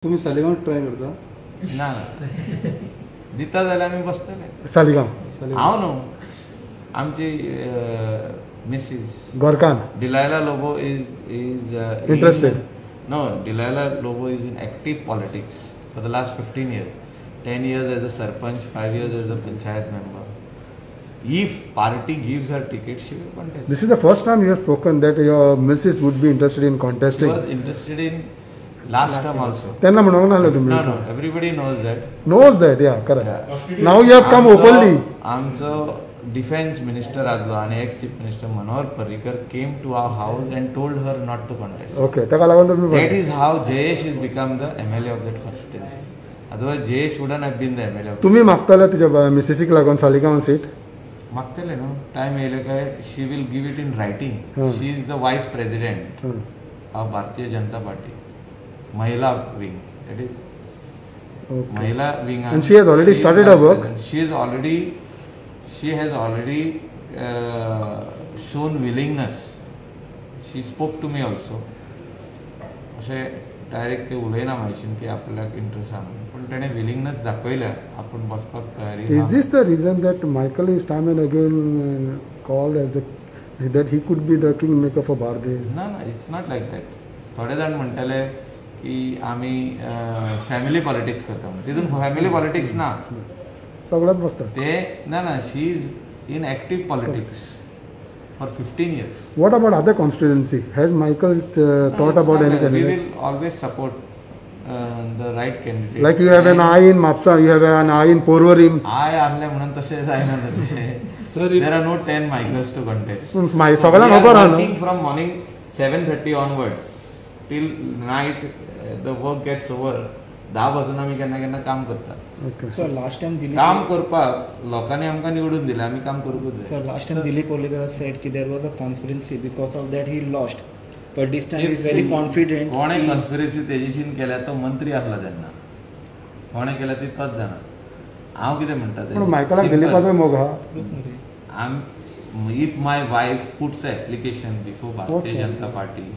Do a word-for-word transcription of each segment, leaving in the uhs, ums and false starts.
तुम्ही सालिगांव ट्राय करता ना दिता जाल्यार आमी बसतले सालिगांव हांव न्हू आमची मिसीस गोरकान Delilah Lobo is is interested no Delilah Lobo is in active politics for the last fifteen years, ten years as a sarpanch, five years as a panchayat member. If party gives her ticket, she will contest. This is the first time you have spoken that your missus would be interested in contesting. She was interested in last, last time also. त्यांना म्हणून आलं तुम्ही. No, no, everybody knows that. Knows that, yeah, correct. Yeah. Now you have come openly. आमचो defence minister आसलो आनी ex chief minister Manohar Parrikar came to our house and told her not to contest. Okay, ताका लागून तुम्ही. That is how Jayesh has become the M L A of that constituency. Otherwise Jayesh wouldn't have been the M L A. तुम्ही मागताले तुझ्या मिसेसीक लागून Saligao seat. मागतले न्हू time येयले काय she will give it in writing. She is the vice president of Bharatiya Janata Party Mahila wing. That is Mahila wing. And she has already started her work. She is already she has already uh, shown willingness. She spoke to me also. अशें direct ते उलयना मातशें की आपल्याक interest आहा पण तेणे willingness दाखयल्या आपण बसपाक तयारी. Is this the reason that Michael is time and again called as the that he could be the kingmaker for Bhardesh? ना ना इट्स नॉट लायक दॅट. थोडे जाण म्हणटाले की आमी फॅमिली पॉलिटिक्स करता म्हणून तितून फॅमिली पॉलिटिक्स ना सगळ्यात बसता ते ना ना she is in active politics for fifteen years. What about other constituency? Has Michael uh, no, thought about any candidate? We will always support uh, the right candidate. Like you have an eye in Mapsa, you have an eye in Porvorim. Eye आसले म्हणून तशें जायना तशें. Sir, there are no ten Michaels to contest. So, my सगळ्यांक खबर आहा working from morning seven thirty onwards till night. Uh, the work gets over. दहा पासून आमी केन्ना केन्ना काम करता. सर लास्ट टाइम दिलीप काम करपाक लोकांनी आमकां निवडून दिलें आमी काम करूंकूच जाय. Sir last time Dilip Olekar said की there was a conspiracy because of that he lost, but this time he is very confident. कोणे कॉन्स्पिरसी तेजीशीन केल्या तो मंत्री आसला तेन्ना कोणे केल्या ती तोच जाणा. हांव कितें म्हणटा ते मायकलाक दिलीपाचो मोग आहा. Um if my wife puts a application before Bharatiya Janata Party,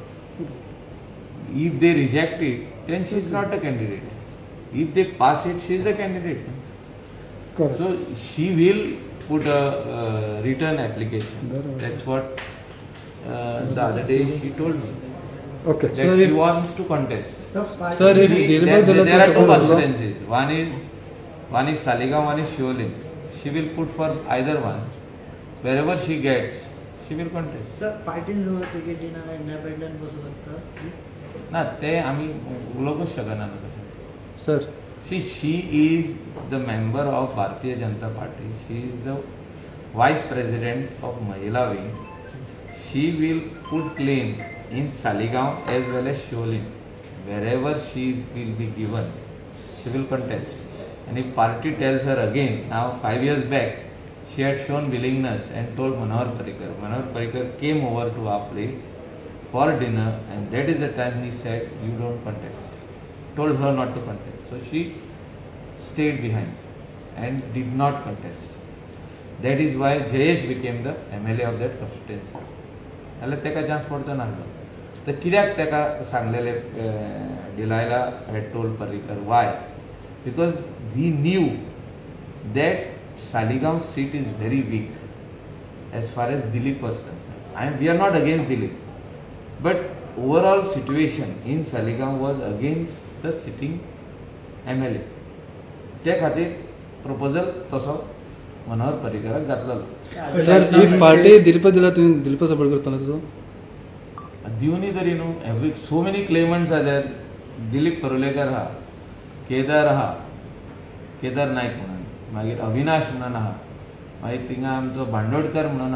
if they reject it, then she is not a candidate. If they pass it, she is the candidate. Correct. So she will put a uh, return application. That's what uh, the other day she told me. Okay. That so she if, wants to contest. Sir, if she, there, there, there are two constituencies. One is one is Saligaon, one is Shiolin. She will put for either one. Wherever she gets, she will contest. Sir, parties who are ticket in an independent बसू शकता. ना ते आमी उलोवंकूच शकना न्हू तशें. Sir see she is the member of Bharatiya Janata Party. She is the vice president of Mahila wing. She will put claim in Saligao as well as Shiolin. Wherever she will be given, she will contest. And if party tells her again, now five years back, she had shown willingness and told Manohar Parrikar. Manohar Parrikar came over to our place for dinner, and that is the time he said, you don't contest. Told her not to contest. So she stayed behind and did not contest. That is why Jayesh became the M L A of that constituency. जाल्यार तेका chance पडचो नासलो. तर कित्याक तेका सांगलेले Delilah had told Parrikar? Why? Because we knew that Saligaon seat is very weak as far as Dilip was concerned. And we are not against Dilip. But overall situation in Saligaon was against the sitting M L A. त्या खातीर proposal तसो मनोहर पर्रीकराक घातलेलो. एक party Dilip दिला तुम्ही Dilip support करताना तुजो दिवनी तरी न्हू. Every so many claimants are there. Dilip Parulekar आहा, केदार आहा, केदार नायक म्हणून, मागीर अविनाश म्हणून आहा, मागीर थिंगा आमचो बांदोडकर म्हणून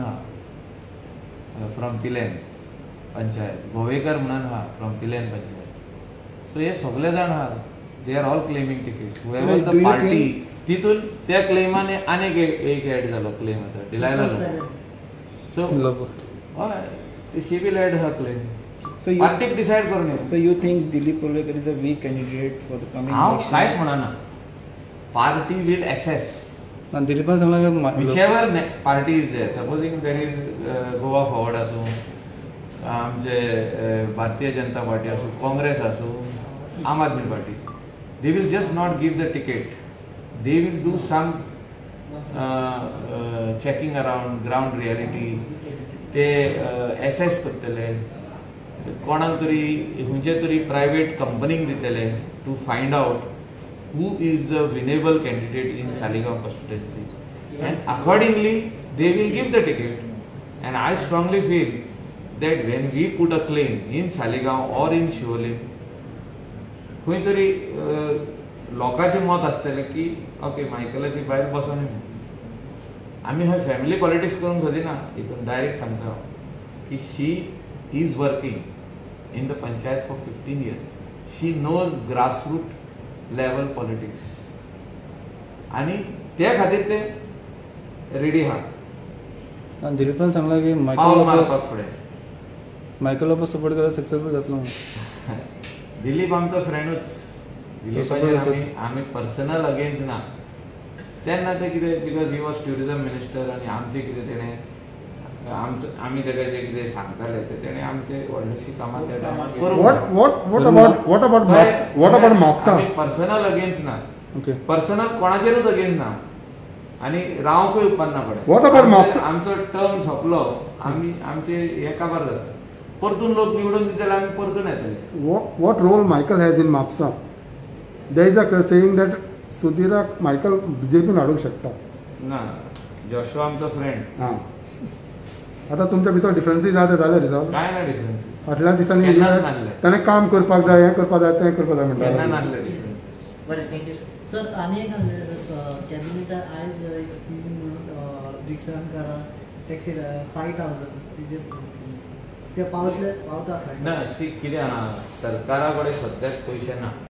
आहा फ्रॉम पिलेन पंचायत, गोवेकर म्हणून आहा फ्रॉम पिलेन पंचायत. सो हे सगळे जाण आहा. They are all claiming ticket. However the party तितून त्या क्लेमाने आनीक एक एड जालो क्लेम आतां डिलायला. सो हय she will add her claim. So you, पार्टीक डिसायड करून येऊ. so you think Dilip Olekar is a weak candidate for the coming हांव election? कांयच म्हणना. पार्टी विल एसेस दिलीपान सांगला whichever party is there. Supposing there is uh, Goa Forward आसूं, आमचे भारतीय जनता पार्टी आसूं, काँग्रेस आसूं, Aam Aadmi Party. They will just not give the ticket. They will do some uh, uh, checking around ground reality. They uh, assess करतले. कोणाक तरी खंयचे तरी private company दितले to find out who is the winnable candidate in Saligaon constituency, and accordingly they will give the ticket. And I strongly feel that when we put a claim in Saligaon or in Shivolim, खंय तरी लोकांचे मत आसतले की okay मायकलाची बायल बसोनी आमी हय family politics करूंक सोदिना, हितून डायरेक्ट सांगता की she is working in the panchayat for fifteen years. She knows grassroot level politics आणि त्या खातीर ते रेडी आहात. दिलीपान सांगला की पावल मायकल मारपाक फुडें. मायकल लोपस सपोर्ट केल्यार सक्सेसफूल जातलो म्हणून. दिलीप आमचो फ्रेंडूच. दिलीपाचेर आमी आमी पर्सनल अगेन्स्ट ना. तेन्ना ते कितें because he was tourism minister आनी आमचें कितें तेणें आमचो आमी ताका जें कितें सांगताले ते तेणें आमचे व्हडलीशी कामां त्या टायमार करूंक What what what about what about Mox, what about Moxa? आमी पर्सनल अगेन्स्ट ना. ओके. पर्सनल कोणाचेरूच अगेन्स्ट ना आनी रावंकूय उपकारना पडे. What about Moxa? आमचो टर्म सोंपलो आमी आमचे हे काबार जाता. परतून लोक निवडून दितले आमी परतून येतले. What what role Michael has in Mopsa? There is a saying that Sudhirak Michael बीजेपीन हाडूंक शकता. ना जोशुआ आमचो फ्रेंड. हां. आतां तुमच्या भितर डिफरन्सीस आहा ते जाले रिजॉल्व. काय ना डिफरन्स. फाटल्या दिसांनी केन्नाच नासले. ताणें काम करपाक जाय, हें करपाक जाय, तें करपाक जाय केन्ना म्हणटा. नासले डिफरन्स. बरें थँक्यू. सर आनी एक कॅबिनेटान आयज स्कीम म्हणून रिक्षांकारां टॅक्सी फायव थावजंड ते पावतले पावता. ना सी कितें आहा सरकारा कडेन सद्याक पयशे ना.